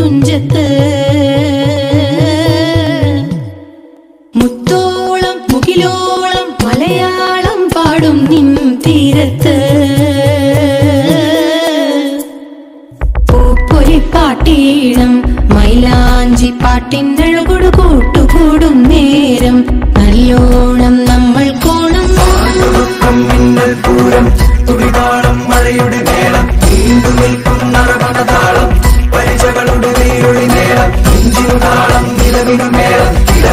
തുഞ്ചത്ത് മുത്തോളം മുകിലോളം മലയാളം പാടും നിൻ തീരത്ത് പൂപ്പൊലിപ്പാട്ടീണം മൈലാഞ്ചി പാട്ടിനഴകൊടു കൂട്ടുകൂടും നേരം നല്ലോണം നമ്മൾ കോണം തുടിതാളം മഴയുടെ മേളം നീണ്ടു നിൽക്കും നറമണതാളം പരിചകളുടെ നീരൊളി മേളം ഇഞ്ചിതാളം നിലവിനു മേളം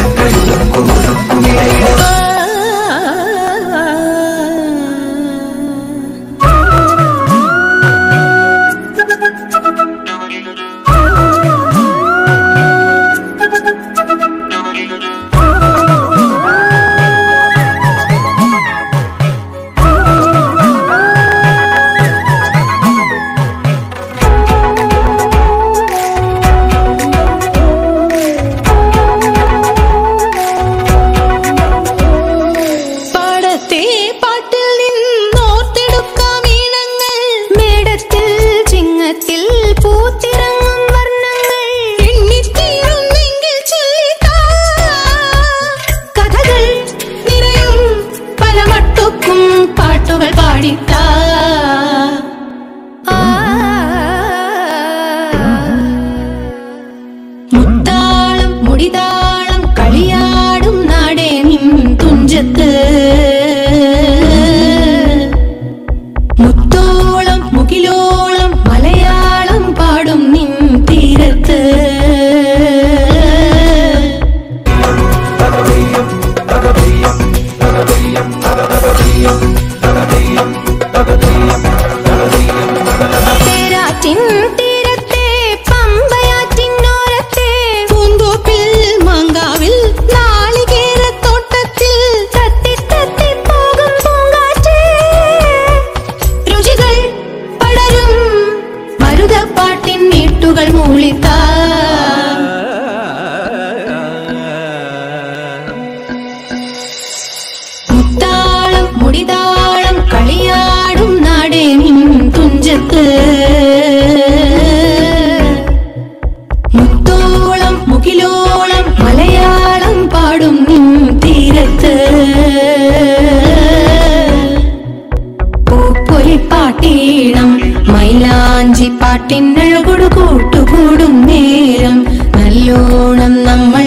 പാട്ടുകൾ പാടിത്താ മുത്താളം മുടിതാളം കളിയാടും നാടേ നിൻ തുഞ്ചത്ത് മുത്തോളം മുകിലോളം മലയാളം പാടും നിൻ തീരത്ത് തേരാറ്റിൻ തീരത്തെ പമ്പയാറ്റിനോരത്തെ പൂന്തോപ്പിൽ മാങ്കാവിൽ നാളികേരത്തോട്ടത്തിൽ തത്തി തത്തി പോകും പൂങ്കാറ്റേ രുചികൾ പടരും മരുതപ്പാട്ടിൻ നീട്ടുകൾ മൂളിത്താ മുത്താളം മുടിതാളം കളിയാടും നാടേ നിൻ തുഞ്ചത്ത് മുത്തോളം മുകിലോളം മലയാളം പാടും നിൻ തീരത്ത് പൂപ്പൊലിപ്പാട്ടീണം മൈലാഞ്ചി പാട്ടിനഴകൊടു കൂട്ടുകൂടും നേരം നല്ലോണം നമ്മൾ